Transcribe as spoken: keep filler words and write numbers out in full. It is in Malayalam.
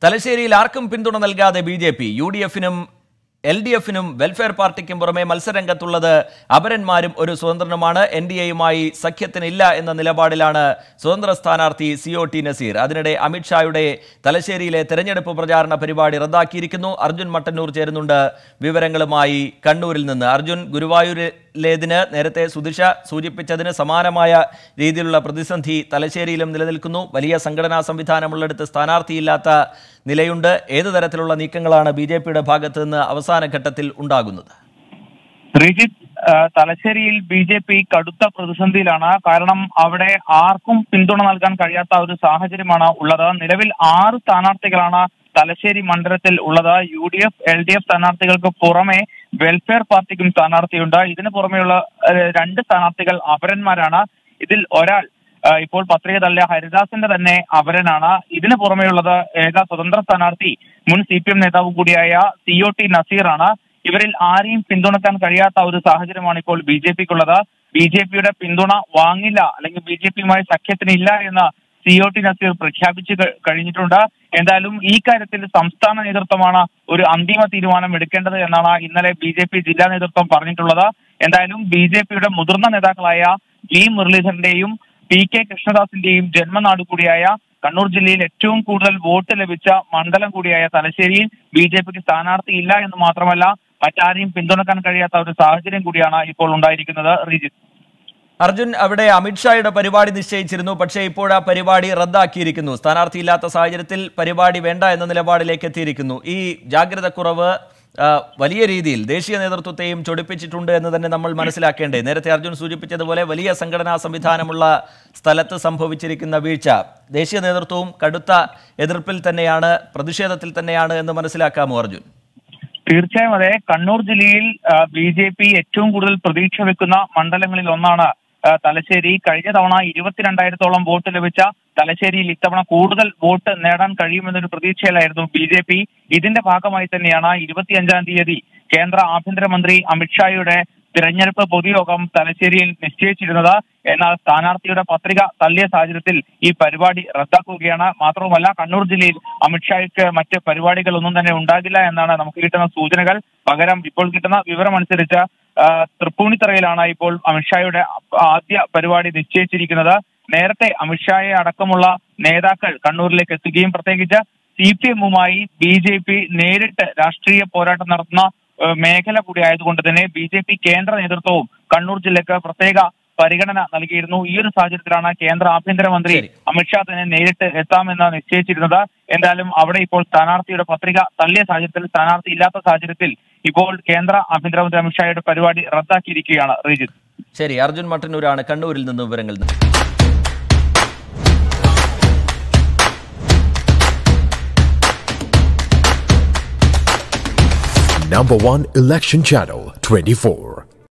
തലശ്ശേരിയിൽ ആർക്കും പിന്തുണ നൽകാതെ B J P U D എഫിനും എൽ ഡി എഫിനും വെൽഫെയർ പാർട്ടിക്കും പുറമെ മത്സരരംഗത്തുള്ളത് അപരന്മാരും ഒരു സ്വതന്ത്രനുമാണ്. എൻ ഡി എയുമായി സഖ്യത്തിനില്ല എന്ന നിലപാടിലാണ് സ്വതന്ത്ര സ്ഥാനാർത്ഥി സി ഒ ടി നസീർ. അതിനിടെ അമിത്ഷായുടെ തലശ്ശേരിയിലെ തെരഞ്ഞെടുപ്പ് പ്രചാരണ പരിപാടി റദ്ദാക്കിയിരിക്കുന്നു. അർജുൻ മട്ടന്നൂർ ചേരുന്നുണ്ട് വിവരങ്ങളുമായി കണ്ണൂരിൽ നിന്ന്. അർജുൻ, ഗുരുവായൂരിലേതിന് നേരത്തെ സുധിഷ സൂചിപ്പിച്ചതിന് സമാനമായ രീതിയിലുള്ള പ്രതിസന്ധി തലശ്ശേരിയിലും നിലനിൽക്കുന്നു. വലിയ സംഘടനാ സംവിധാനമുള്ളിടത്ത് സ്ഥാനാർത്ഥിയില്ലാത്ത നിലയുണ്ട്. ഏതു തരത്തിലുള്ള നീക്കങ്ങളാണ് ബി ജെ പിയുടെ ഭാഗത്ത് നിന്ന് അവസാന ഘട്ടത്തിൽ ഉണ്ടാകുന്നത്? ശ്രീജിത്ത്, തലശ്ശേരിയിൽ ബി ജെ പി കടുത്ത പ്രതിസന്ധിയിലാണ്. കാരണം അവിടെ ആർക്കും പിന്തുണ നൽകാൻ കഴിയാത്ത ഒരു സാഹചര്യമാണ് ഉള്ളത്. നിലവിൽ ആറ് സ്ഥാനാർത്ഥികളാണ് തലശ്ശേരി മണ്ഡലത്തിൽ ഉള്ളത്. U D F L D F സ്ഥാനാർത്ഥികൾക്ക് പുറമെ വെൽഫെയർ പാർട്ടിക്കും സ്ഥാനാർത്ഥിയുണ്ട്. ഇതിനു പുറമെയുള്ള രണ്ട് സ്ഥാനാർത്ഥികൾ അപരന്മാരാണ്. ഇതിൽ ഒരാൾ ഇപ്പോൾ പത്രിക തള്ളിയ ഹരിദാസിന്റെ തന്നെ അപരനാണ്. ഇതിനു പുറമെയുള്ളത് ഏക സ്വതന്ത്ര സ്ഥാനാർത്ഥി മുൻ സി പി എം നേതാവ് കൂടിയായ സി ഒ ടി നസീറാണ്. ഇവരിൽ ആരെയും പിന്തുണക്കാൻ കഴിയാത്ത ഒരു സാഹചര്യമാണ് ഇപ്പോൾ ബി ജെ പിക്കുള്ളത്. ബി ജെ പിയുടെ പിന്തുണ വാങ്ങില്ല, അല്ലെങ്കിൽ ബി ജെ പിയുമായി സഖ്യത്തിനില്ല എന്ന് സി ഒ ടി നസീർ പ്രഖ്യാപിച്ചു കഴിഞ്ഞിട്ടുണ്ട്. എന്തായാലും ഈ കാര്യത്തിൽ സംസ്ഥാന നേതൃത്വമാണ് ഒരു അന്തിമ തീരുമാനം എടുക്കേണ്ടത് എന്നാണ് ഇന്നലെ ബി ജെ പി ജില്ലാ നേതൃത്വം പറഞ്ഞിട്ടുള്ളത്. എന്തായാലും ബി ജെ പിയുടെ മുതിർന്ന നേതാക്കളായ ജി മുരളീധരന്റെയും പി കെ കൃഷ്ണദാസിന്റെയും ജന്മനാട് കൂടിയായ കണ്ണൂർ ജില്ലയിൽ ഏറ്റവും കൂടുതൽ വോട്ട് ലഭിച്ച മണ്ഡലം കൂടിയായ തലശ്ശേരിയിൽ ബി ജെ പിക്ക് സ്ഥാനാർത്ഥി ഇല്ല എന്ന് മാത്രമല്ല മറ്റാരെയും പിന്തുണക്കാൻ കഴിയാത്ത ഒരു സാഹചര്യം കൂടിയാണ് ഇപ്പോൾ ഉണ്ടായിരിക്കുന്നത്. റീജിത്ത്, അർജുൻ, അവിടെ അമിത്ഷായുടെ പരിപാടി നിശ്ചയിച്ചിരുന്നു. പക്ഷേ ഇപ്പോൾ ആ പരിപാടി റദ്ദാക്കിയിരിക്കുന്നു. സ്ഥാനാർത്ഥിയില്ലാത്ത സാഹചര്യത്തിൽ പരിപാടി വേണ്ട എന്ന നിലപാടിലേക്ക് എത്തിയിരിക്കുന്നു. ഈ ജാഗ്രത കുറവ് വലിയ രീതിയിൽ ദേശീയ നേതൃത്വത്തെയും ചൊടിപ്പിച്ചിട്ടുണ്ട് എന്ന് തന്നെ നമ്മൾ മനസ്സിലാക്കേണ്ടേ? നേരത്തെ അർജുൻ സൂചിപ്പിച്ചതുപോലെ വലിയ സംഘടനാ സംവിധാനമുള്ള സ്ഥലത്ത് സംഭവിച്ചിരിക്കുന്ന വീഴ്ച ദേശീയ നേതൃത്വവും കടുത്ത എതിർപ്പിൽ തന്നെയാണ്, പ്രതിഷേധത്തിൽ തന്നെയാണ് എന്ന് മനസ്സിലാക്കാമോ അർജുൻ? തീർച്ചയായും അതെ. കണ്ണൂർ ജില്ലയിൽ ബി ജെ പി ഏറ്റവും കൂടുതൽ പ്രതീക്ഷ വെക്കുന്ന മണ്ഡലങ്ങളിൽ ഒന്നാണ് തലശ്ശേരി. കഴിഞ്ഞ തവണ ഇരുപത്തിരണ്ടായിരത്തോളം വോട്ട് ലഭിച്ച തലശ്ശേരിയിൽ ഇത്തവണ കൂടുതൽ വോട്ട് നേടാൻ കഴിയുമെന്നൊരു പ്രതീക്ഷയിലായിരുന്നു ബി ജെ പി. ഇതിന്റെ ഭാഗമായി തന്നെയാണ് ഇരുപത്തിയഞ്ചാം തീയതി കേന്ദ്ര ആഭ്യന്തരമന്ത്രി അമിത്ഷായുടെ തിരഞ്ഞെടുപ്പ് പൊതുയോഗം തലശ്ശേരിയിൽ നിശ്ചയിച്ചിരുന്നത്. എന്നാൽ സ്ഥാനാർത്ഥിയുടെ പത്രിക തള്ളിയ സാഹചര്യത്തിൽ ഈ പരിപാടി റദ്ദാക്കുകയാണ്. മാത്രവുമല്ല, കണ്ണൂർ ജില്ലയിൽ അമിത്ഷായ്ക്ക് മറ്റ് പരിപാടികളൊന്നും തന്നെ ഉണ്ടാകില്ല എന്നാണ് നമുക്ക് കിട്ടുന്ന സൂചനകൾ. പകരം ഇപ്പോൾ കിട്ടുന്ന വിവരമനുസരിച്ച് തൃപ്പൂണിത്തറയിലാണ് ഇപ്പോൾ അമിത്ഷായുടെ ആദ്യ പരിപാടി നിശ്ചയിച്ചിരിക്കുന്നത്. നേരത്തെ അമിത്ഷായെ അടക്കമുള്ള നേതാക്കൾ കണ്ണൂരിലേക്ക് എത്തുകയും പ്രത്യേകിച്ച് സി പി എമ്മുമായി ബി ജെ പി നേരിട്ട് രാഷ്ട്രീയ പോരാട്ടം നടത്തുന്ന മേഖല കൂടി ആയതുകൊണ്ട് തന്നെ ബി ജെ പി കേന്ദ്ര നേതൃത്വവും കണ്ണൂർ ജില്ലക്ക് പ്രത്യേക പരിഗണന നൽകിയിരുന്നു. ഈ ഒരു സാഹചര്യത്തിലാണ് കേന്ദ്ര ആഭ്യന്തരമന്ത്രി അമിത്ഷാ തന്നെ നേരിട്ട് എത്താമെന്ന് നിശ്ചയിച്ചിരുന്നത്. എന്തായാലും അവിടെ ഇപ്പോൾ സ്ഥാനാർത്ഥിയുടെ പത്രിക തള്ളിയ സാഹചര്യത്തിൽ, സ്ഥാനാർത്ഥി ഇല്ലാത്ത സാഹചര്യത്തിൽ ഇപ്പോൾ കേന്ദ്ര ആഭ്യന്തരമന്ത്രി അമിത്ഷായുടെ പരിപാടി റദ്ദാക്കിയിരിക്കുകയാണ്. റീജിത്ത്, ശരി. അർജുൻ മട്ടന്നൂരാണ് കണ്ണൂരിൽ നിന്ന് വിവരങ്ങൾ. Number one election channel, twenty-four.